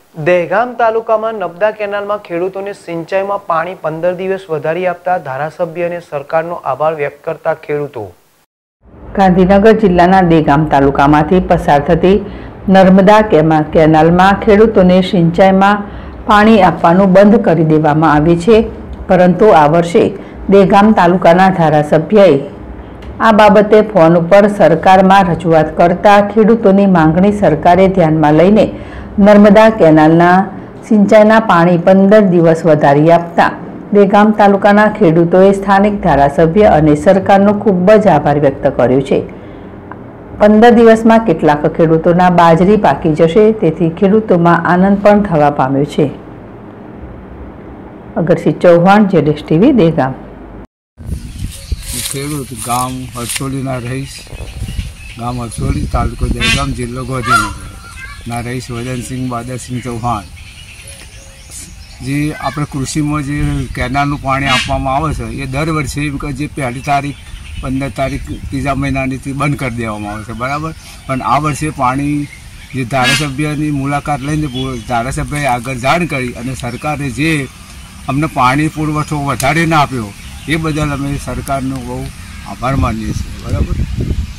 દહેગામ તાલુકામાં નર્મદા કેનાલમાં ખેડૂતોને સિંચાઈમાં પાણી 15 દિવસ વધારી આપતા ધારાસભ્ય અને સરકારનો આભાર વ્યક્ત કરતા ખેડૂતો. ગાંધીનગર જિલ્લાના દહેગામ તાલુકામાંથી પસાર થતી નર્મદા કેનાલમાં ખેડૂતોને સિંચાઈમાં પાણી આપવાનું બંધ કરી દેવામાં આવ્યું છે, પરંતુ આ વર્ષે દહેગામ તાલુકાના ધારાસભ્યએ આ બાબતે ફોન ઉપર સરકારમાં રજૂઆત કરતા ખેડૂતોની માંગણી સરકારે ધ્યાનમાં લઈને નર્મદા કેનાલના સિંચાઈના પાણી 15 દિવસ વધારી આપતા દહેગામ તાલુકાના ખેડૂતોએ સ્થાનિક ધારાસભ્ય અને સરકારનો ખૂબ જ આભાર વ્યક્ત કર્યો છે. 15 દિવસમાં કેટલાક ખેડૂતોના બાજરી પાકી જશે, તેથી ખેડૂતોમાં આનંદ પણ થવા પામ્યો છે. અગરસિંહ ચૌહાણ, જેડેશ ટીવી, દહેગામ. ખેડૂત ગામ હરસોલીના રહીશ, ગામ હરસોલી, તાલુકો દહેગામ, જિલ્લો ગાંધીનગરના રહીશ વદનસિંહ બાદરસિંહ ચૌહાણ. જે આપણે કૃષિમાં જે કેનાલનું પાણી આપવામાં આવે છે એ દર વર્ષે જે 1લી તારીખ 15 તારીખ ત્રીજા મહિનાની બંધ કરી દેવામાં આવે છે, બરાબર. પણ આ વર્ષે પાણી જે ધારાસભ્યની મુલાકાત લઈને ધારાસભ્યએ આગળ જાણ કરી અને સરકારે જે અમને પાણી પુરવઠો વધારીને આપ્યો એ બદલ અમે સરકારનો બહુ આભાર માનીએ છીએ, બરાબર.